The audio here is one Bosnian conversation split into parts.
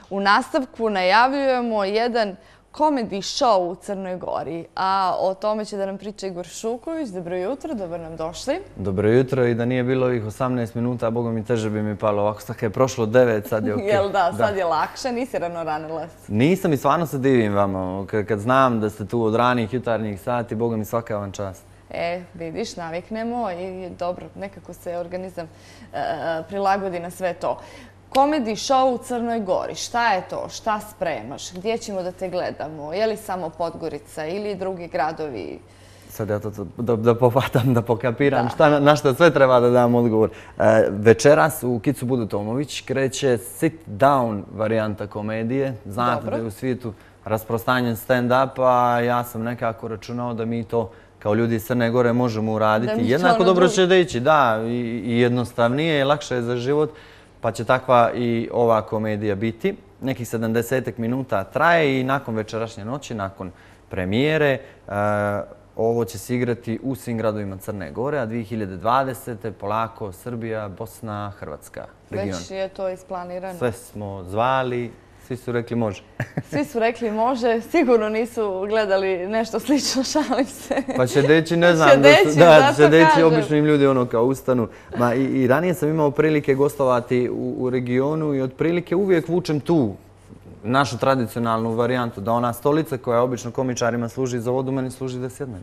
U nastavku najavljujemo jedan komedi show u Crnoj Gori, a o tome će da nam priča Igor Šuković. Dobro jutro, dobro nam došli. Dobro jutro i da nije bilo ovih 18 minuta, boga mi teže bi mi palo. Ovako sad je prošlo 9, sad je okej. Jel da, sad je lakše, nisi ranilac. Nisam i stvarno se divim vama. Kad znam da ste tu od ranih jutarnjih sati, boga mi svaka vam čast. Vidiš, naviknemo i dobro, nekako se organizam prilagodi na sve to. Komedi show u Crnoj Gori, šta je to? Šta spremaš? Gdje ćemo da te gledamo? Je li samo Podgorica ili drugi gradovi? Sad ja to da pohvatam, da pokapiram na što sve treba da dam odgovor. Večeras u Kicu Budu Tomović kreće sit down varijanta komedije. Znate da je u svijetu rasprostanjen stand-up, a ja sam nekako računao da mi to kao ljudi iz Crne Gore možemo uraditi. Jednako dobro će da ići, da, i jednostavnije i lakše je za život. Pa će takva i ova komedija biti. Nekih 70 minuta traje i nakon večerašnje noći, nakon premijere, ovo će se igrati u svim gradovima Crne Gore, a 2020. polako Srbija, Bosna, Hrvatska region. Već je to isplanirano. Sve smo zvali, svi su rekli može. Svi su rekli može, sigurno nisu gledali nešto slično, šalim se. Pa će deći, ne znam, će deći obično im ljudi ono kao ustanu. I ranije sam imao prilike gostovati u regionu i otprilike uvijek vučem tu našu tradicionalnu varijantu, da ona stolica koja obično komičarima služi za vodu, meni služi da sjednem.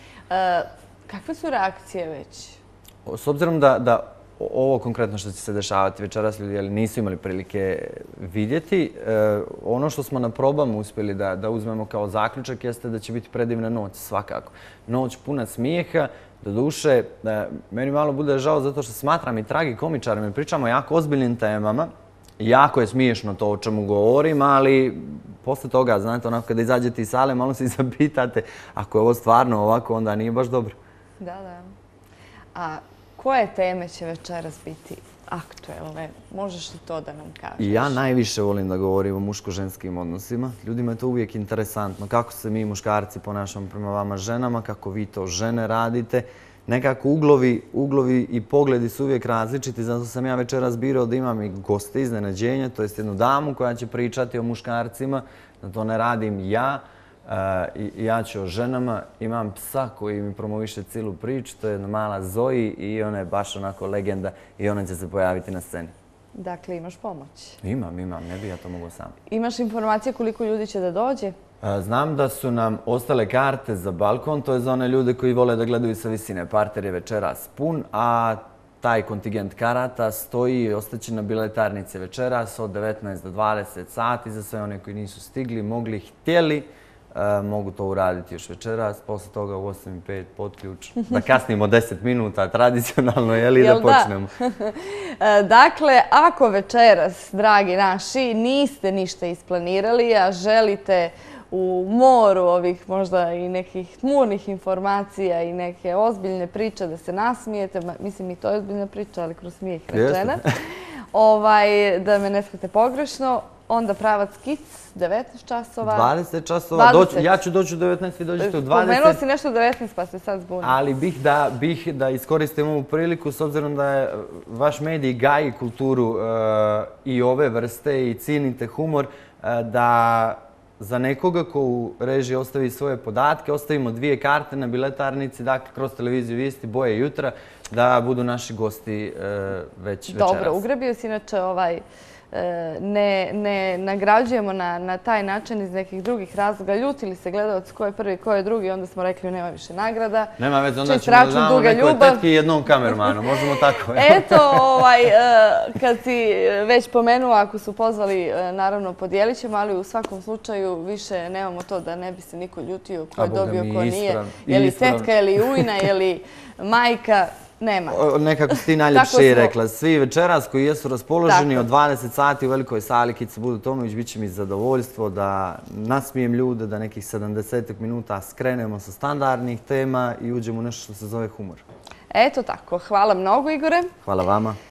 Kakve su reakcije već? S obzirom da ovo konkretno što će se dešavati večeras ljudi nisu imali prilike vidjeti. Ono što smo na probama uspjeli da uzmemo kao zaključak jeste da će biti predivna noć, svakako. Noć puna smijeha, doduše, meni malo bude žao zato što smatram i tragikomičarima i pričamo o jako ozbiljnim temama. Jako je smiješno to o čemu govorim, ali posle toga, znate, onako kada izađete iz sale, malo se i zapitate, ako je ovo stvarno ovako, onda nije baš dobro. Da. A koje teme će večeras biti aktuelne? Možeš li to da nam kažeš? Ja najviše volim da govorim o muško-ženskim odnosima. Ljudima je to uvijek interesantno. Kako se mi muškarci ponašamo prema vama ženama, kako vi to žene radite. Nekako uglovi i pogledi su uvijek različiti, zato sam ja večeras birao da imam i goste iznenađenja, to jest jednu damu koja će pričati o muškarcima, da to ne radim ja. Ja ću o ženama, imam psa koji mi promoviše cijelu priču, to je jedna mala Zoji i ona je baš onako legenda i ona će se pojaviti na sceni. Dakle, imaš pomoć? Imam, ne bi ja to mogao sam. Imaš informacije koliko ljudi će da dođe? Znam da su nam ostale karte za balkon, to je za one ljude koji vole da gledaju sa visine. Parter je večeras pun, a taj kontingent karata stoji i ostaće na biletarnici večeras od 19 do 20 sati. Za sve one koji nisu stigli, mogli, htjeli, mogu to uraditi još večeras. Posle toga u 8:05 pod ključ. Da kasnimo 10 minuta, tradicionalno, jel' i da počnemo. Dakle, ako večeras, dragi naši, niste ništa isplanirali, a želite u moru ovih možda i nekih tmurnih informacija i neke ozbiljne priče da se nasmijete, mislim i to je ozbiljna priča, ali kroz smijeh rečena, da me ne shvatite pogrešno, onda pravac Kic, 19 časova. 20 časova, ja ću doći u 19, vi dođete u 20. Pomenuo si nešto u 19 pa se sad zbunim. Ali bih da iskoristim ovu priliku s obzirom da je vaš medij gaji kulturu i ove vrste i cijenite humor, da za nekoga ko u režiji ostavi svoje podatke, ostavimo 2 karte na biletarnici, dakle kroz televiziju Vijesti, Boje jutra, da budu naši gosti večeras. Dobro, ugrabio si inače ne nagrađujemo na taj način iz nekih drugih razloga. Ljutili se gledalac ko je prvi, ko je drugi, onda smo rekli nema više nagrada. Nema već, onda ćemo da damo nekoj tetki i jednom kamermanu, možemo tako. Eto, kad si već pomenuo, ako su pozvali, naravno podijelit ćemo, ali u svakom slučaju više nemamo to da ne bi se niko ljutio ko je dobio, ko nije. Je li tetka, je li ujna, je li majka. Nema. Nekako si ti najljepše i rekla. Svi večeras koji jesu raspoloženi od 20 sati u velikoj sali Kica Budu Tomović, bit će mi zadovoljstvo da nasmijem ljude, da nekih 70 minuta skrenemo sa standardnih tema i uđemo u nešto što se zove humor. Eto tako. Hvala mnogo, Igore. Hvala vama.